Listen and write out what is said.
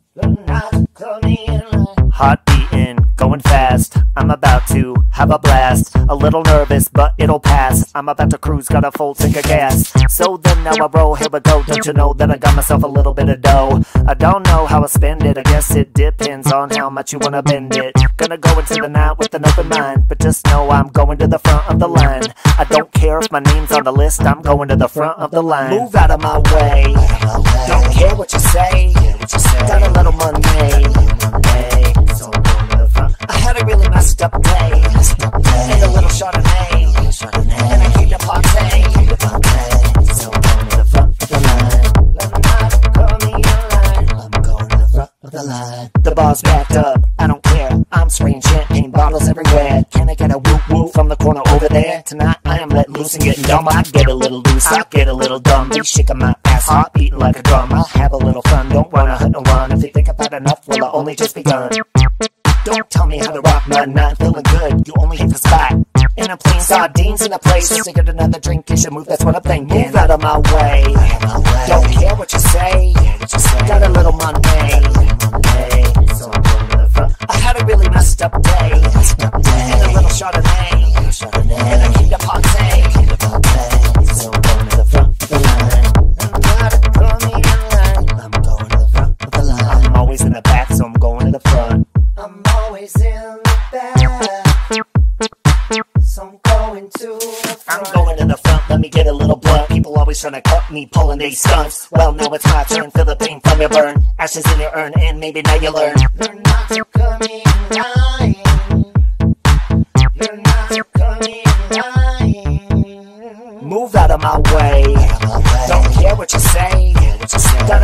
Heart beating, going fast. I'm about to have a blast. A little nervous, but it'll pass. I'm about to cruise, got a full tank of gas. So then now I roll, here we go. Don't you know that I got myself a little bit of dough? I don't know how I spend it, I guess it depends on how much you wanna bend it. Gonna go into the night with an open mind, but just know I'm going to the front of the line. I don't care if my name's on the list, I'm going to the front of the line. Move out of my way, don't care what you say. Got a little money, hey, so I'm going to the front. I had a really messed up day, and a little Chardonnay, and I came to party, so I'm going to the front of the line. Let me not call me a line, I'm going to the front of the line. The bar's backed up, I don't care, I'm spraying champagne bottles everywhere. Can I get a whoop whoop from the corner over there? Tonight I am let loose and getting dumb. I get a little loose, I get a little dumb. Be shaking my ass, heart beating like a drum. I'll have a little fun, don't wanna hurt no one. If you think about enough, well I only just begun. Don't tell me how to rock my night, feeling good, you only hit the spot. And I'm playing sardines in the place, just to get another drink, you should move, that's what I'm thinking. Move out of my way, don't care what you say. Got a little money, hey, so I'm going to the front. I had a really messed up day, and a little Chardonnay, and I came to party, so I'm going to the front of the line. I'm not coming in line, I'm going to the front of the line. I'm always in the back, so I'm going to the front. I'm always in the back, so I'm going to the front. I'm going to the front, let me get a little blunt. People always trying to cut me, pulling they stunts. Well, now it's my turn, feel the pain from your burn. Ashes in your urn, and maybe now you learn. You're not coming in line. You're not coming in line. Move out of my way, don't care what you say. Got